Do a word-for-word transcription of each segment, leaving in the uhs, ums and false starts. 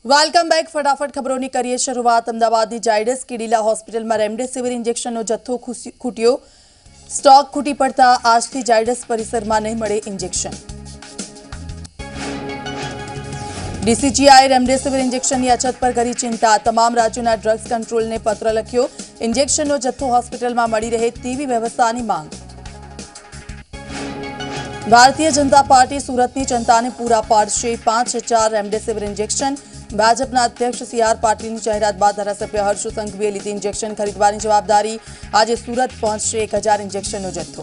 Welcome back. ફટાફટ ખબરોની કરીએ શરૂઆત। અમદાવાદની ઝાયડસ કેડિલા હોસ્પિટલમાં રેમડેસિવિર ઇન્જેક્શનનો જથ્થો ખૂટ્યો। સ્ટોક ખૂટી પડતા આજથી ઝાયડસ પરિસરમાં નહીં મળે ઇન્જેક્શન। ડીસીજીઆઈએ રેમડેસિવિર ઇન્જેક્શનની અછત પર કરી ચિંતા। તમામ રાજ્યોના ડ્રગ્સ કંટ્રોલને પત્ર લખ્યો। ઇન્જેક્શનનો જથ્થો હોસ્પિટલમાં મળી રહે તેવી વ્યવસ્થાની માંગ। ભારતીય જનતા પાર્ટી સુરતની જનતાને પૂરા પાડશે પાંચ હજાર રેમડેસિવિર ઇન્જેક્શન। ભાજપના અધ્યક્ષ સી આર પાટીલની જાહેરાત બાદ ધારાસભ્ય હર્ષ સંઘવીએ લીધી ઇન્જેક્શન ખરીદવાની જવાબદારી। આજે સુરત પહોંચશે એક હજાર ઇન્જેક્શનનો જથ્થો।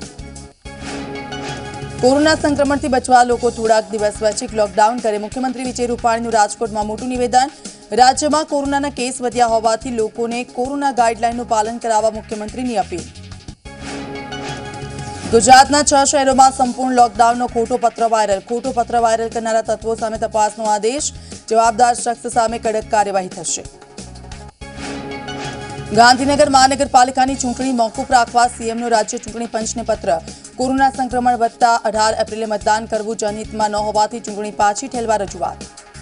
કોરોના સંક્રમણથી બચવા લોકો થોડાક દિવસ સ્વૈચ્છિક લોકડાઉન કરે। મુખ્યમંત્રી વિજય રૂપાણીનું રાજકોટમાં મોટું નિવેદન। રાજ્યમાં કોરોનાના કેસ વધ્યા હોવાથી લોકોને કોરોના ગાઈડલાઈનનું પાલન કરાવવા મુખ્યમંત્રીની અપીલ। ગુજરાતના છ શહેરોમાં સંપૂર્ણ લોકડાઉનનો ખોટો પત્ર વાયરલ। ખોટો પત્ર વાયરલ કરનારા તત્વો સામે તપાસનો આદેશ। જવાબદાર શખ્સ સામે કડક કાર્યવાહી થશે। ગાંધીનગર મહાનગરપાલિકાની ચૂંટણી મોકૂફ રાખવા સીએમનો રાજ્ય ચૂંટણી પંચને પત્ર। કોરોના સંક્રમણ વધતા અઢાર એપ્રિલે મતદાન કરવું જનહિતમાં ન હોવાથી ચૂંટણી પાછી ઠેલવા રજૂઆત।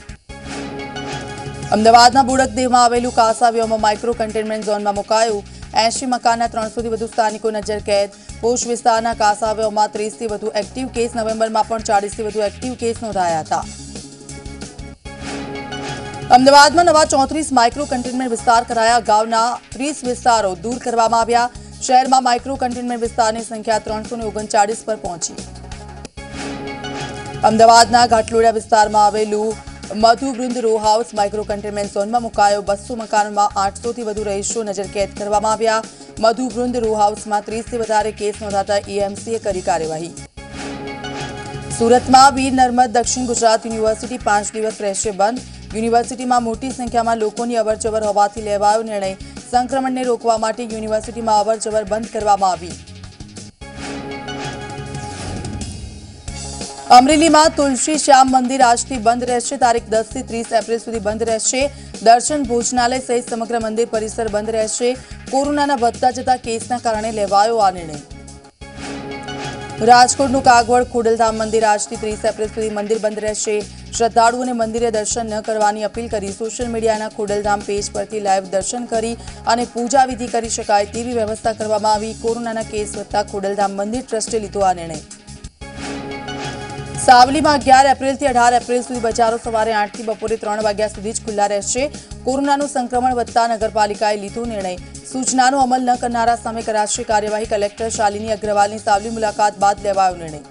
અમદાવાદના બોડકદેવમાં આવેલું કાંસાવ્યોમ માઇક્રો કન્ટેનમેન્ટ ઝોનમાં મુકાયું। એંશી મકાનના ત્રણસોથી વધુ સ્થાનિકો નજર કેદ। પોશ વિસ્તારના કાંસાવ્યોમમાં ત્રીસથી વધુ એક્ટિવ કેસ। નવેમ્બરમાં પણ ચાળીસથી વધુ એક્ટિવ કેસ નોંધાયા હતા। અમદાવાદમાં નવા ચોત્રીસ માઇક્રો કન્ટેનમેન્ટ વિસ્તાર કરાયા। અગાઉના ત્રીસ વિસ્તારો દૂર કરવામાં આવ્યા। શહેરમાં માઇક્રો કન્ટેનમેન્ટ વિસ્તારની સંખ્યા ત્રણસો ઓગણચાળીસ પર પહોંચી। અમદાવાદના ઘાટલોડિયા વિસ્તારમાં આવેલું Madhuvrund row house micro containment ઝોનમાં મુકાયો। બસો મકાનોમાં આઠસોથી વધુ રહીશો નજર કેદ કરવામાં આવ્યા। મધુવૃંદ રો હાઉસમાં ત્રીસથી વધારે કેસ નોંધાતા ઈએમસીએ કરી કાર્યવાહી। સુરતમાં વીર નર્મદ દક્ષિણ ગુજરાત યુનિવર્સિટી પાંચ દિવસ રહેશે બંધ। યુનિવર્સિટીમાં મોટી સંખ્યામાં લોકોની અવરજવર હોવાથી લેવાયો નિર્ણય। સંક્રમણને રોકવા માટે યુનિવર્સિટીમાં અવરજવર બંધ કરવામાં આવી। અમરેલીમાં તુલસી શ્યામ મંદિર આજથી બંધ રહેશે। તારીખ દસ થી ત્રીસ એપ્રિલ સુધી બંધ રહેશે। દર્શન ભોજનાલય સહિત સમગ્ર મંદિર પરિસર બંધ રહેશે। કોરોનાના વધતા જતા કેસના કારણે લેવાયો આ નિર્ણય। રાજકોટનું કાગવડ ખોડલધામ મંદિર આજથી ત્રીસ એપ્રિલ સુધી મંદિર બંધ રહેશે। શ્રદ્ધાળુઓને મંદિરે દર્શન ન કરવાની અપીલ કરી। સોશિયલ મીડિયાના ખોડલધામ પેજ પરથી લાઈવ દર્શન કરી અને પૂજા વિધિ કરી શકાય તેવી વ્યવસ્થા કરવામાં આવી। કોરોનાના કેસ વધતા ખોડલધામ મંદિર ટ્રસ્ટે લીધો આ નિર્ણય। સાવલીમાં અગિયાર એપ્રિલથી અઢાર એપ્રિલ સુધી બજારો સવારે આઠથી બપોરે ત્રણ વાગ્યા સુધી જ ખુલ્લા રહેશે। કોરોનાનું સંક્રમણ વધતા નગરપાલિકાએ લીધો નિર્ણય। સૂચનાનો અમલ ન કરનારા સામે કરાશે કાર્યવાહી। કલેક્ટર શાલિની અગ્રવાલની સાવલી મુલાકાત બાદ લેવાયો નિર્ણય।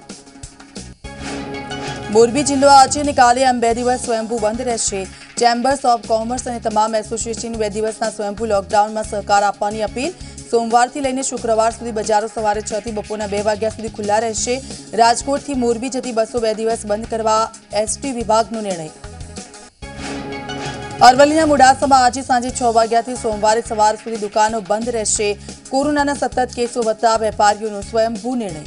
મોરબી જિલ્લો આજે અને કાલે એમ બે દિવસ સ્વયંભૂ બંધ રહેશે। ચેમ્બર્સ ઓફ કોમર્સ અને તમામ એસોસિએશનની બે દિવસના સ્વયંભૂ લોકડાઉનમાં સહકાર આપવાની અપીલ। સોમવારથી લઈને શુક્રવાર સુધી બજારો સવારે છ થી બપોરના બે વાગ્યા સુધી ખુલ્લા રહેશે। રાજકોટથી મોરબી જતી બસો બે દિવસ બંધ કરવા એસટી વિભાગનો નિર્ણય। અરવલ્લીના મોડાસામાં આજે સાંજે છ વાગ્યાથી સોમવારે સવાર સુધી દુકાનો બંધ રહેશે। કોરોનાના સતત કેસો વધતા વેપારીઓનો સ્વયંભૂ નિર્ણય।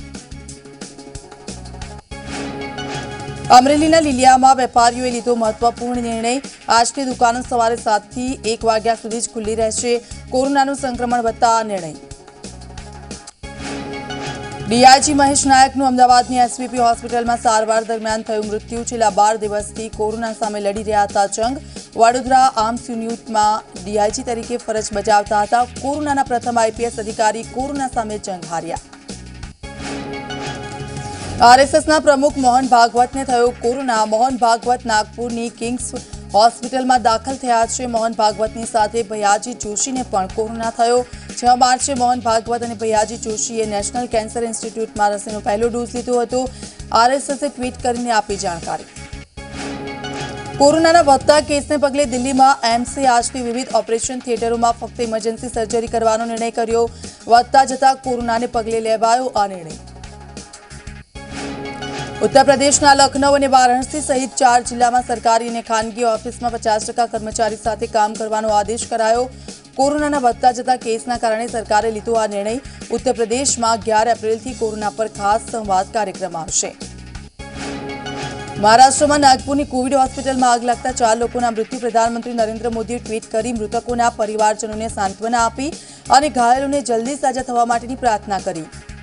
અમરેલીના લીલિયામાં વેપારીઓએ લીધો મહત્વપૂર્ણ નિર્ણય। આજથી દુકાનો સવારે સાત થી એક વાગ્યા સુધી જ ખુલ્લી રહેશે। કોરોનાનું સંક્રમણ વધતા આ નિર્ણય। ડીઆઈજી મહેશ નાયકનું અમદાવાદની એસવીપી હોસ્પિટલમાં સારવાર દરમિયાન થયું મૃત્યુ। છેલ્લા બાર દિવસથી કોરોના સામે લડી રહ્યા હતા જંગ। વડોદરા આર્મ્સ યુનિટમાં ડીઆઈજી તરીકે ફરજ બજાવતા હતા। કોરોનાના પ્રથમ આઈપીએસ અધિકારી કોરોના સામે જંગ હાર્યા। આરએસએસના પ્રમુખ મોહન ભાગવતને થયો કોરોના। મોહન ભાગવત નાગપુરની કિંગ્સ હોસ્પિટલમાં દાખલ થયા છે। મોહન ભાગવતની સાથે ભૈયાજી જોશીને પણ કોરોના થયો। છ માર્ચે મોહન ભાગવત અને ભૈયાજી જોશીએ નેશનલ કેન્સર ઇન્સ્ટિટ્યૂટમાં રસીનો પહેલો ડોઝ લીધો હતો। આરએસએસે ટ્વીટ કરીને આપી જાણકારી। કોરોનાના વધતા કેસને પગલે દિલ્હીમાં એમ્સે આજથી વિવિધ ઓપરેશન થિયેટરોમાં ફક્ત ઇમરજન્સી સર્જરી કરવાનો નિર્ણય કર્યો। વધતા જતા કોરોનાને પગલે લેવાયો આ નિર્ણય। ઉત્તર પ્રદેશના લખનૌ અને વારાણસી સહિત ચાર જિલ્લામાં સરકારી અને ખાનગી ઓફિસમાં પચાસ ટકા કર્મચારી સાથે કામ કરવાનો આદેશ કરાયો। કોરોનાના વધતા જતા કેસના કારણે સરકારે લીધો આ નિર્ણય। ઉત્તર પ્રદેશમાં અગિયાર એપ્રિલથી કોરોના પર ખાસ સંવાદ કાર્યક્રમ આવશે। મહારાષ્ટ્રમાં નાગપુરની કોવિડ હોસ્પિટલમાં આગ લાગતા ચાર લોકોના મૃત્યુ। પ્રધાનમંત્રી નરેન્દ્ર મોદીએ ટ્વીટ કરી મૃતકોના પરિવારજનોને સાંત્વના આપી અને ઘાયલોને જલ્દી સાજા થવા માટેની પ્રાર્થના કરી।